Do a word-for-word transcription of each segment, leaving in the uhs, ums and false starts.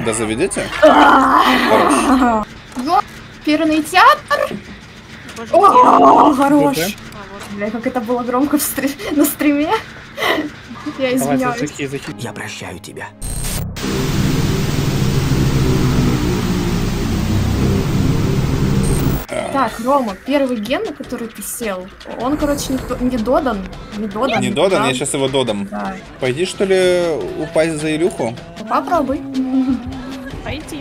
тогда заведете? Оперный театр. О, хорош. Бля, как это было громко на стриме. Я извиняюсь. Я прощаю тебя. Так, Рома, первый ген, на который ты сел, он, короче, не, не додан. Не додан. Не додан, я сейчас его додам. Да. Пойди, что ли, упасть за Илюху? Попробуй. Пойти.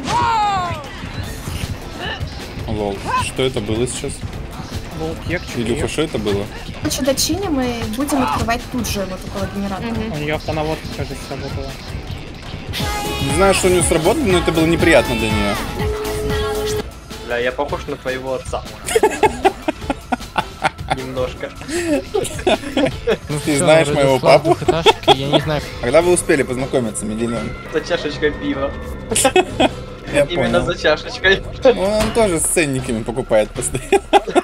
Лол, что это было сейчас? Илюха, что это было? Короче, дочиним и будем открывать тут же вот около генератора. У нее автонаводка, кажется, сработала. Не знаю, что у нее сработало, но это было неприятно для нее. Бля, я похож на твоего отца. Немножко. Ты знаешь моего папу? Я не знаю. Когда вы успели познакомиться, Медильон? За чашечкой пива. Я Именно понял. за чашечкой. Он тоже с ценниками покупает постоянно.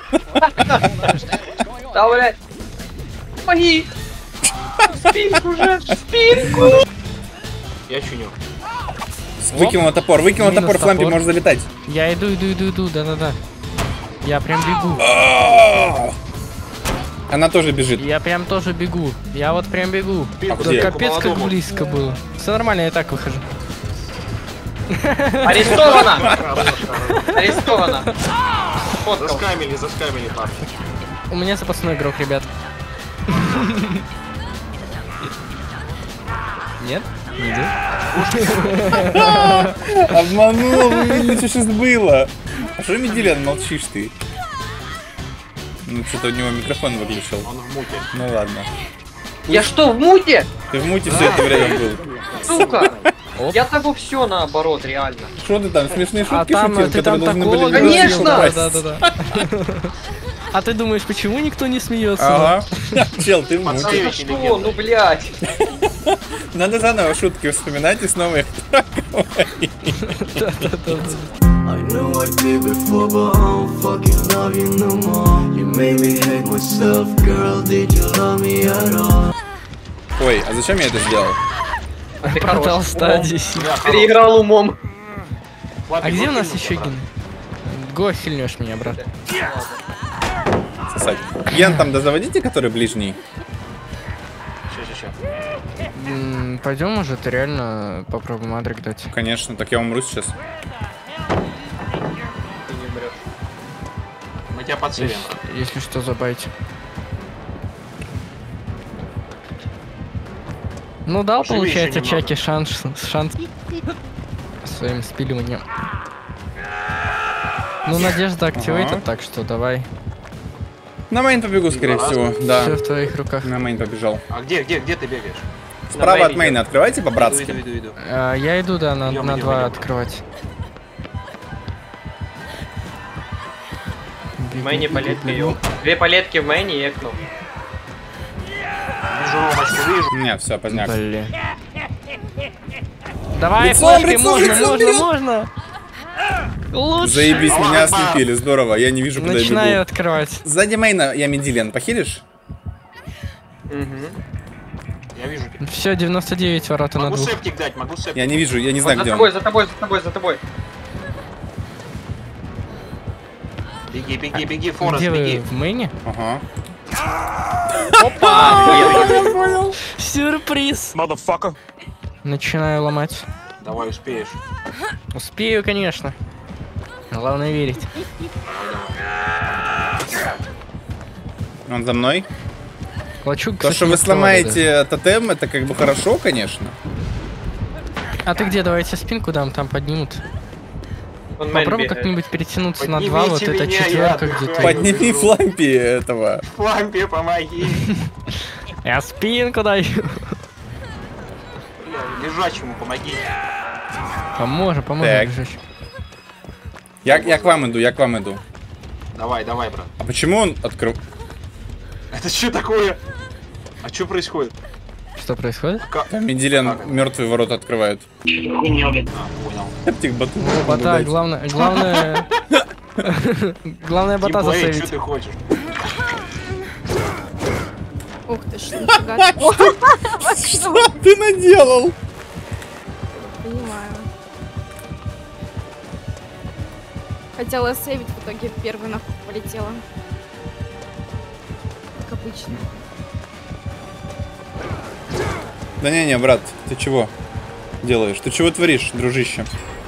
Да, блядь. Помоги! Спинку же! Спинку! Я чуню. Выкинул на топор, выкинул на топор, Флампи, можешь залетать. Я иду, иду, иду, иду, да-да-да. Я прям бегу. Она тоже бежит. Я прям тоже бегу. Я вот прям бегу. А Да где? капец, как близко было. Все нормально, я так выхожу. Арестовано! Арестовано! Заскамили, заскамили, парни. У меня запасной игрок, ребят. Нет? Не иду. Обманул, видите, что сейчас было. А что, Медильон, молчишь ты? Ну, что-то у него микрофон выключил. Он в муте. Ну ладно. Я что, в муте? Ты в муте все это время был. Сука! Я того все наоборот, реально. Что ты там, смешные А шутки там шутил, ты которые там должны были... такого Конечно! говорил, да, да, да. А ты думаешь, почему никто не смеется? Ага. Чел, ты в муте. Это что? Ну, блядь. Надо заново шутки вспоминать и снова их I knew I did before, but I don't fucking love you no more. You made me hate myself, girl, did you love me at all? Ой, а зачем я это сделал? Ты Продал хорош. стадии. Переиграл умом. А где у нас еще ген? Го, хильнешь меня, брат. Сосать. Ген там дозаводите, который ближний? М, Пойдем, может, реально попробуем адрик дать. Конечно, так я умру сейчас. Ты не умрешь. Мы тебя подсылим. Если что, забайте. Ну дал, Живи получается, еще немного. Чаки шанс, шанс своим спиливанием. Ну, Надежда активирует, Ага. так что давай. На мейн побегу, скорее всего, да. Все в твоих руках. На мейн побежал. А где, где, где ты бегаешь? Справа от мейна открывайте Иду, по-братски. иду, иду, иду. А, я иду, да, на, Идем, на идем, два идем. открывать. В мейне палетка, ё. Две палетки в мейне и окно. Вижу Ромочку, вижу. Нет, все, поздняк. Блин. Давай, Лицом, флешкой, лицом, можно, лицом, можно, лицом. можно. Лучше. Заебись, меня ослепили, здорово, я не вижу, куда я Начинаю бегу. открывать. Сзади мейна я Медильон, похилишь? Угу. Я вижу тебя. Все, девяносто девять ворота на Могу двух. септик дать, могу септик. Я не вижу, я не знаю, За где тобой, он. за тобой, за тобой, за тобой. Беги, беги, беги, Форест, Где вы? беги. В мейне? Ага. Опа! Сюрприз. Motherfucker. Начинаю ломать. Давай, успеешь. Успею, конечно. Главное верить. Он за мной. Лачуг, То, кстати, что не вы открывали, сломаете тотем, это как бы хорошо, конечно. да. А ты где? Давайте спинку дам, там поднимут. Он мейн Попробуй бегает. как-нибудь перетянуться на Поднимите два, вот это меня, я четверка отдыхаю. где-то. Подними Флампи этого. Флампи, помоги. Я спинку даю. Бля, лежачему помоги. Поможем, поможем, Так. лежачий. Я, я к вам иду, я к вам иду. Давай, давай, брат. А почему он открыл? Это что такое? А что происходит? Что происходит? Медильон мертвые ворота открывают. А, понял. Оптик бату. Бота, главное, главное... Главное бота Тимплей, что засейвить. ты хочешь? Ух ты ж, нифига. Что ты наделал? Понимаю. Хотела сейвить, в итоге первый нахуй полетела. Как обычно. Да не-не, брат, ты чего делаешь? Ты чего творишь, дружище?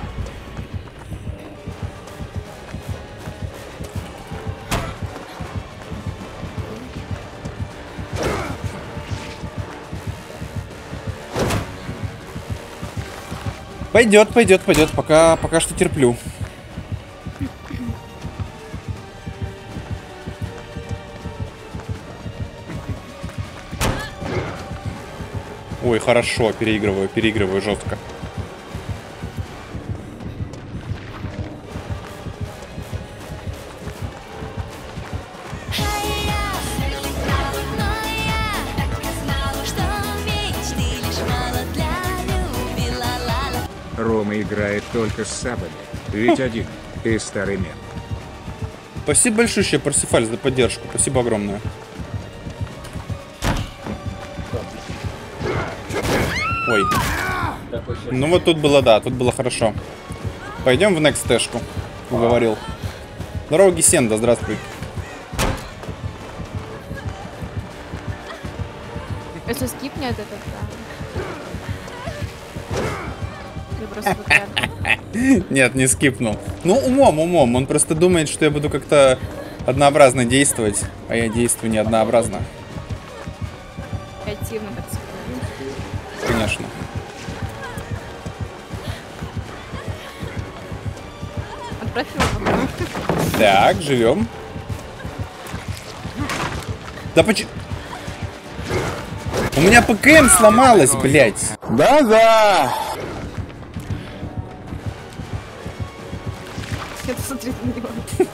Пойдет, пойдет, пойдет. Пока, пока что терплю. Ой, хорошо, переигрываю, переигрываю жестко. Рома играет только с сабами, ведь один, и старый мем. Спасибо большое, Парсифаль, за поддержку. Спасибо огромное. Ой. Ну вот тут было, да, тут было хорошо. Пойдем в next тэшку. Уговорил. Здорово, Гесенда, здравствуй. Если скипнет этот, да. Нет, не скипнул. Ну, умом, умом. Он просто думает, что я буду как-то однообразно действовать, а я действую не однообразно. Креативно, так сказать. Конечно. Отправь его пока. Так, живем. Да почему? У меня ПКМ сломалась, блядь. Да-да. Я посмотрю на него.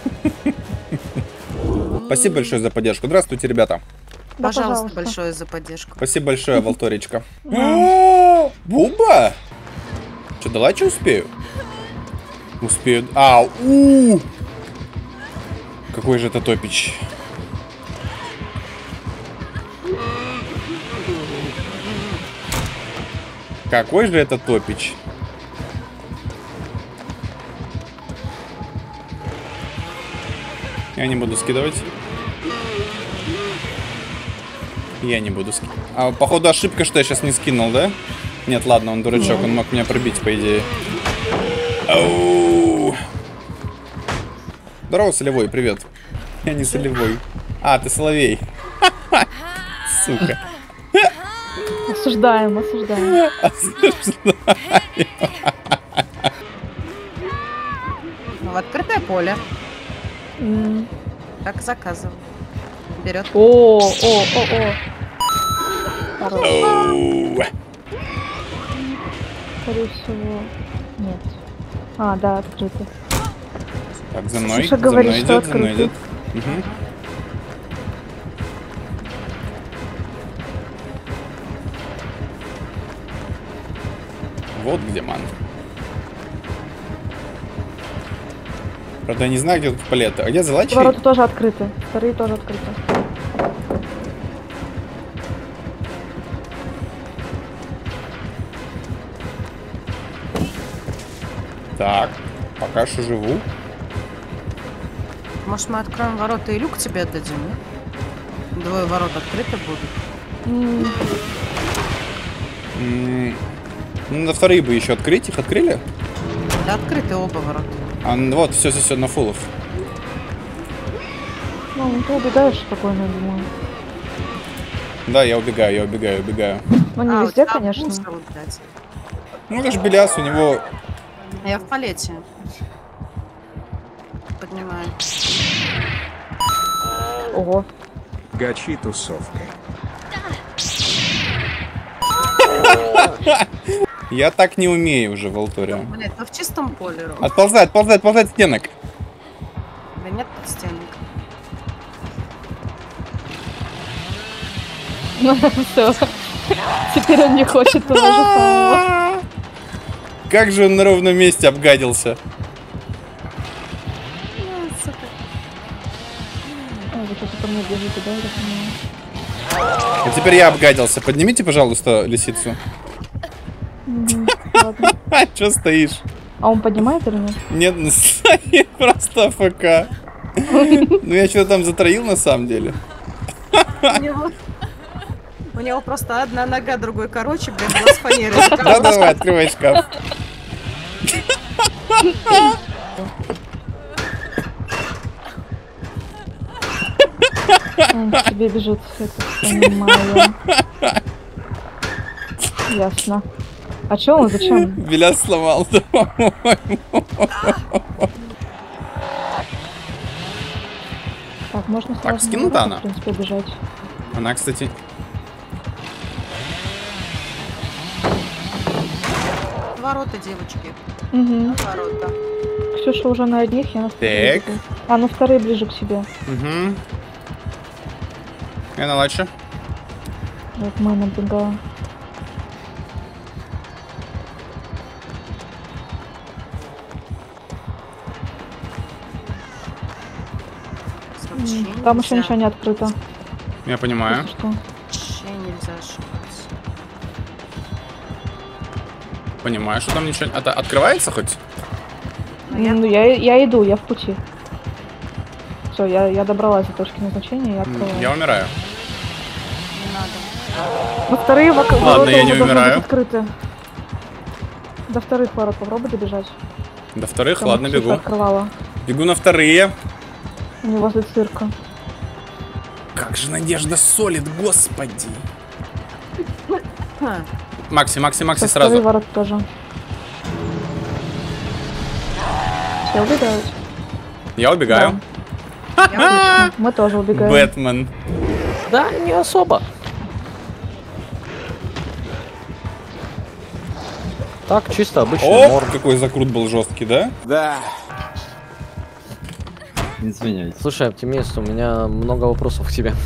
Спасибо большое за поддержку. Здравствуйте, ребята. Да, пожалуйста, пожалуйста, большое за поддержку. Спасибо большое, Волторечка. Буба? Че, дала, че успею? Успею. А, у Какой же это топич. Какой же это топич. Я не буду скидывать. Я не буду скидывать. А, походу, ошибка, что я сейчас не скинул, да? Нет, ладно, он дурачок, он мог меня пробить, по идее. Оу. Здорово, Солевой, привет. Я не Солевой. А, ты Соловей. Сука. Осуждаем, осуждаем. Осуждаем. В открытое поле. Mm. Так заказывал. Берет. О, о, о, о. Оу. Скорее всего, нет. А, да, открыто. Так, за мной, Слушай, за говорит, мной что идет, за мной открыто. идет. Угу. Вот где ман. Правда, я не знаю, где тут палеты. А где залачи? Ворота тоже открыты. Вторые тоже открыты. Так, пока что живу. Может, мы откроем ворота и люк тебе отдадим, да? Двое ворот открыты будут. Mm. Mm. Ну, на вторые бы еще открыть. Их открыли? Да, открыты оба ворота. А, вот, все, все, все, на фуллов. Ну, ты убегаешь спокойно, я думаю. Да, я убегаю, я убегаю, убегаю. Ну, не а, везде, конечно. Ну, это же Беляс, у него... Я в палете. Поднимаю. Ого. Гачи тусовка. Я так не умею уже в Волторе. Блять, ну в чистом поле, Ром. Отползай, отползай, отползай от стенок. Да нет тут стенок. Ну все. Теперь он не хочет того же самого. Как же он на ровном месте обгадился. А теперь я обгадился. Поднимите, пожалуйста, лисицу. Че стоишь? А он поднимает или нет? Нет, ну стоит просто АФК. Ну я что-то там затроил на самом деле. У него, у него просто одна нога, другой короче, блин, глаз фанеры. Да, давай, открывай шкаф. Он к тебе бежит, это понимаю. Ясно. А чё он, зачем? Беляс сломал, да, по-моему. Так, можно сразу Так, скинута она? В принципе, бежать. Она, кстати... Ворота, девочки. Угу. Ворота. Ксюша уже на одних, я на вторых. Так. А, на вторые ближе к себе. Угу. Я на лаче. Вот мы набегаем. Там еще ничего не открыто. Я понимаю. Что? Вообще нельзя ошибаться. Понимаю, что там ничего... Это открывается хоть? Ну, я, я иду, я в пути. Все, я, я добралась до точки назначения, я открываю. Я умираю. Не надо. Ну, вторые ворота Ладно, я не должны умираю. быть открыты. До вторых ворот попробуй добежать. До вторых, Там ладно, Ксюша бегу. Открывала. Бегу на вторые. Не возле цирка. Как же Надежда солит, господи. Ха. Макси, Макси, Макси, Со вторые сразу. ворот тоже. Все убегают. Я убегаю. Отлично. Мы тоже убегаем. Бэтмен. Да, не особо. Так, чисто обычный О, мор. какой закрут был жесткий, да? Да. Извиняюсь. Слушай, оптимист, у меня много вопросов к тебе.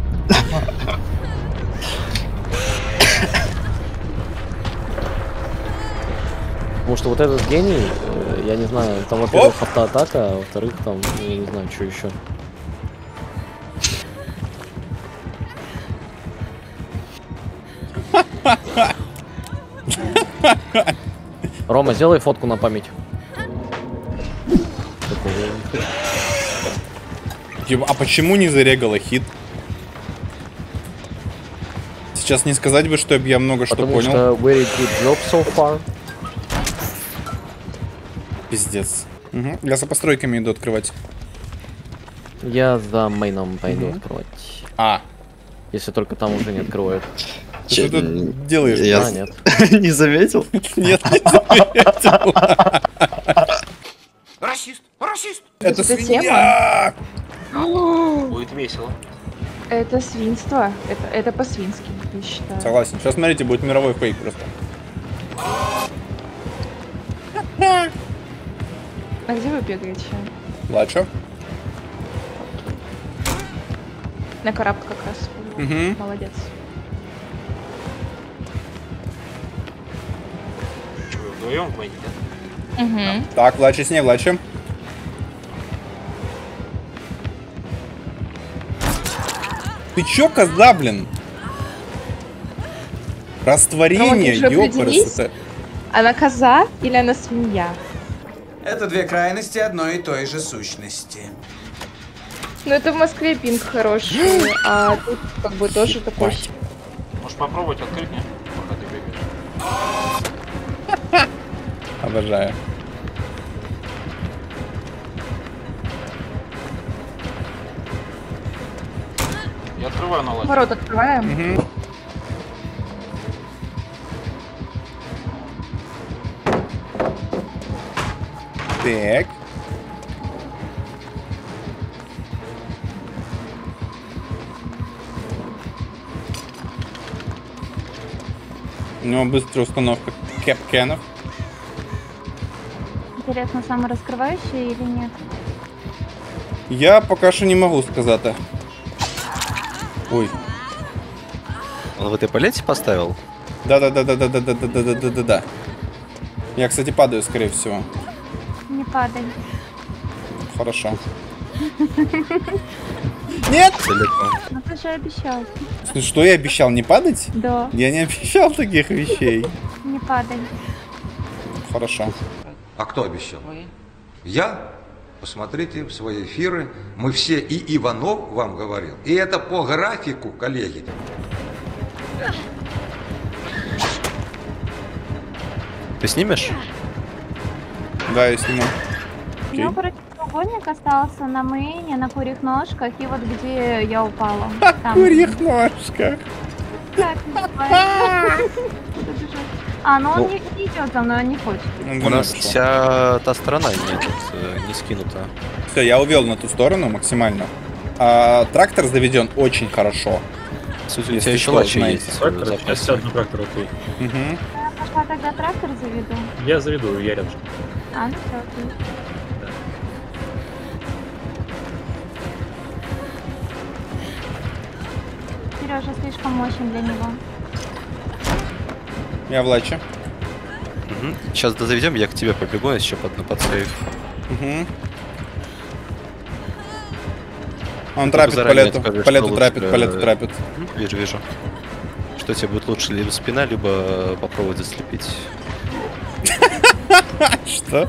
Потому что вот этот гений, э, я не знаю, там, во-первых, автоатака, а во-вторых, там, я не знаю, что еще. Рома, сделай фотку на память. А почему не зарегала хит? Сейчас не сказать бы, что я много что Потому понял. что very good job so far. Пиздец. Угу. Я за постройками иду открывать. Я за мейном пойду Мгм. открывать. А. Если только там уже не открывают. Ты что тут делаешь? Я А, нет. не заметил? Нет, не заметил. Расист! Расист! Это Это свинья! Будет весело. Это свинство. Это, это по-свински, я считаю. Согласен. Сейчас смотрите, будет мировой фейк просто. А где вы бегаете? Ладно. На корабль как раз. Угу. Молодец. Че, вы вдвоем в войне, да? Угу. Так, Влачи с ней, Влачи. Ты чё, коза, блин? Растворение, Рома, ты же ёпарас. определись? Это... Она коза или она свинья? Это две крайности одной и той же сущности. Ну это в Москве пинг хороший, а тут как бы тоже такой. Можешь попробовать открыть, не? Пока ты бегаешь. Обожаю. Я открываю на лазе. Ворот открываем. Угу. Так. У него быстрая установка кэпкенов. Интересно, самораскрывающая или нет? Я пока что не могу сказать. Ой. Он в этой палете поставил? Да-да-да-да-да-да-да-да-да-да-да. Я, кстати, падаю, скорее всего. Не падай. Хорошо. Нет! Ну ты же обещал. Что я обещал, не падать? Да. Я не обещал таких вещей. Не падай. Хорошо. А кто обещал? Я? Посмотрите в свои эфиры. Мы все, и Иванов вам говорил. И это по графику, коллеги. Ты снимешь? Да, я сниму. У него, короче, треугольник остался на мейне, на курьих ножках, и вот где я упала. На курьих ножках. Так, а, ну он не, не идет за мной, он не хочет. У нас вся та сторона нет, э, не скинута. Все, я увел на ту сторону максимально. А, трактор заведен очень хорошо. Суть, у тебя еще лачи есть. Трактор, сейчас сяду на трактор, окей. Угу. Я пошла тогда трактор заведу. Я заведу, я рядом. А, ну все, окей. Сережа слишком мощен для него. Я в лаче. Угу. Сейчас дозаведем, я к тебе побегу, еще под, на подсейв. Угу. Он трапит по лету, по лету трапит, по лету трапит. Вижу, вижу. Что тебе будет лучше, либо спина, либо попробовать заслепить. Что?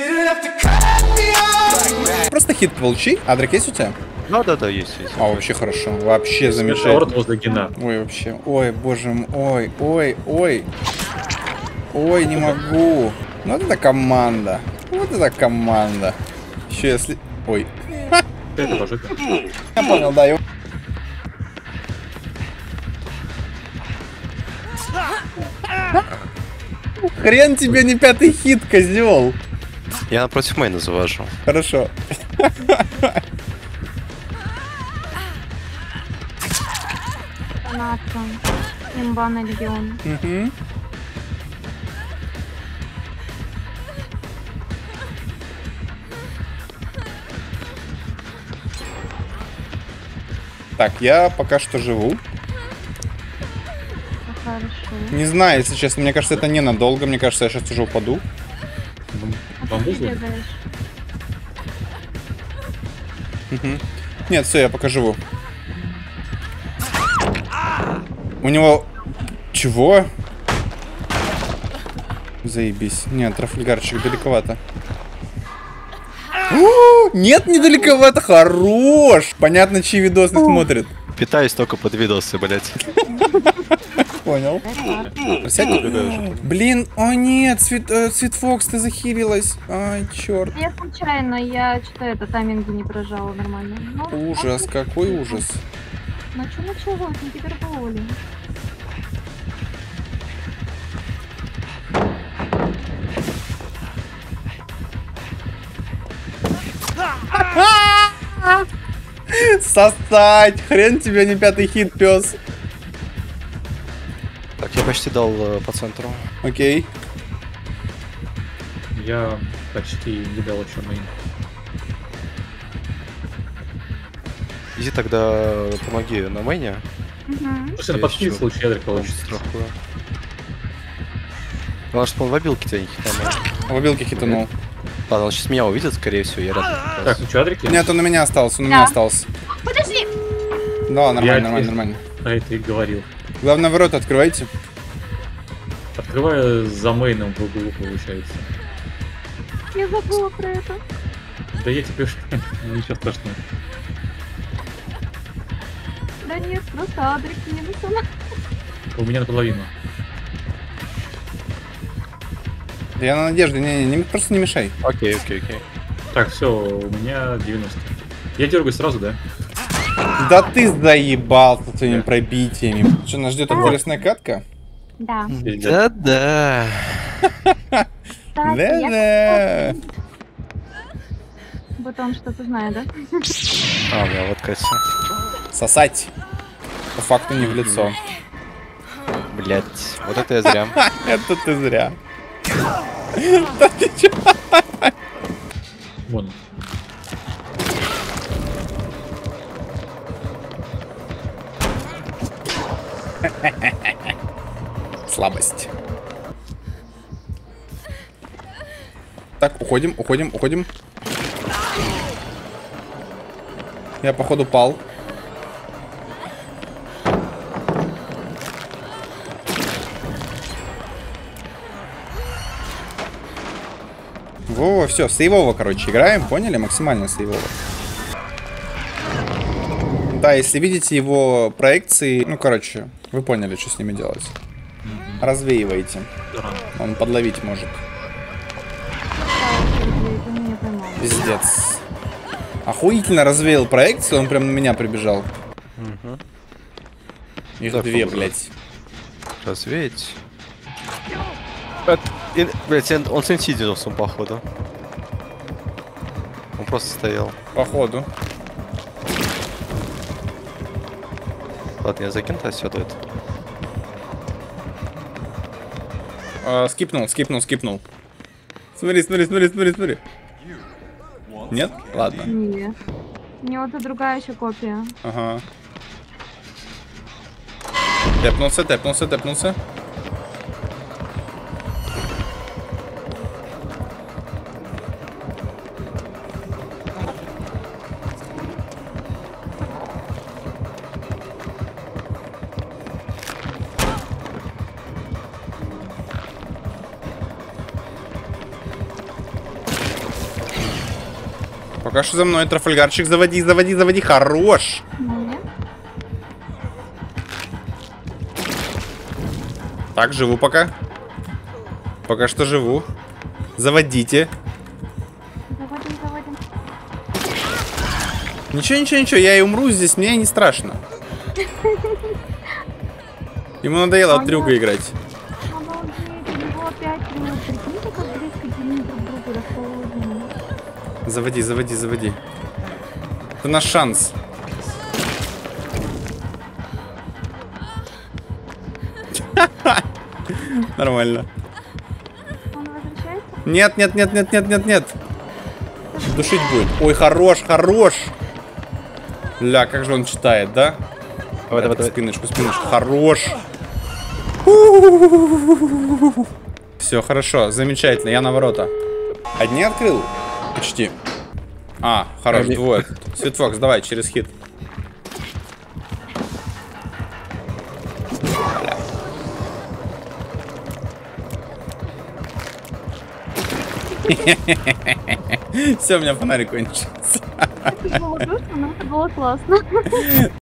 Просто хит получи. Адрик есть у тебя? Ну да, да, есть, есть. А, вообще хорошо. Вообще замечательно. возле гена. Ой, вообще. Ой, боже мой. Ой, ой, ой. Ой, не могу. Ну вот это команда. Вот это команда. Еще если... Ой. Это ложит. Я понял, да, его... Хрен тебе не пятый хит, козел. Я напротив мейна завожу. Хорошо. Фанатка. Имба на легион. Угу. Так, я пока что живу. Хорошо. Не знаю, если честно, мне кажется, это ненадолго. Мне кажется, я сейчас уже упаду. Угу. Нет, все, я пока живу. У него... Чего? Заебись. Нет, трафальгарчик далековато. О, нет, недалековато. Хорош. Понятно, чьи видосы смотрит. Питаюсь только под видосы, блять. Понял. Блин, о нет, Светфокс, ты захилилась. Ай, черт. Я случайно, я что-то это тайминги не прожала нормально. Ну, ужас, какой ужас. Ну что началось, не гиперболи. Сосать! Хрен тебе не пятый хит, пес. Так, я почти дал э, по центру. Окей. Я почти не дал еще мейн. Иди тогда помоги на мейне. Угу. Слушай, на подхиле случай ядрик получится. Главное, что он в обилке тебя не хитанул. В обилке хитанул. Ладно, он сейчас меня увидит, скорее всего, я рядом. Так, ну что, адрики? Нет, он у меня остался, он у Да. меня остался. Подожди! Да, нормально, Я нормально, здесь. нормально. А это и говорил. Главное, ворота открывайте. Открываю за мейном в углу, получается. Я забыла про это. Да я теперь ничего страшного. Да нет, просто адрес не написано. У меня наполовину. Я на надежде, не, не, не, просто не мешай. Окей, окей, окей. Так, все, у меня девяносто. Я дергаю сразу, да? Да ты заебал со своими пробитиями. Что, нас ждет интересная катка? Да. Да-да. Да-да. Вот он что-то знает, да? А, у меня вот Катя. Сосать. По факту не в лицо. Блять, вот это я зря. Это ты зря. Вон. Слабость. Так, уходим, уходим, уходим. Я, походу, пал. Во, все, сейвово, короче, играем, поняли? Максимально сейвово. Да, если видите его проекции, ну, короче, вы поняли, что с ними делать. Развеивайте. Он подловить может. Пиздец. Охуительно развеял проекцию, он прям на меня прибежал. Угу. Их Так, две, уже. блядь. Развеять. От... и- Блядь, он- он с инсидиусом, походу. Он просто стоял. Походу. Ладно, я закину отсюда это. А, скипнул, скипнул, скипнул. Смотри, смотри, смотри, смотри, смотри. Нет? Ладно. Не. У него тут другая еще копия. Ага. Тэпнулся, тэпнулся, тэпнулся. Пока что за мной, Трафальгарчик, заводи, заводи, заводи, хорош! Нет. Так, живу пока. Пока что живу. Заводите. Заводим, заводим. Ничего, ничего, ничего, я и умру здесь, мне не страшно. Ему надоело от трюка играть. Обалдеть, у него опять, ну, прикиньте, как близко они друг к другу расположены. Заводи, заводи, заводи. Это наш шанс. Нормально. Он возвращается? Нет, нет, нет, нет, нет, нет, нет. Душить будет. Ой, хорош, хорош. Ля, как же он читает, да? Давай, давай, давай. Спиночку, спиночку. Хорош. Все, хорошо, замечательно. Я на ворота. Одни открыл? Почти. А, хорош, Одни. двое. Светфокс, давай, через хит. Все, у меня фонарик кончился. Это было грустно, но это было классно.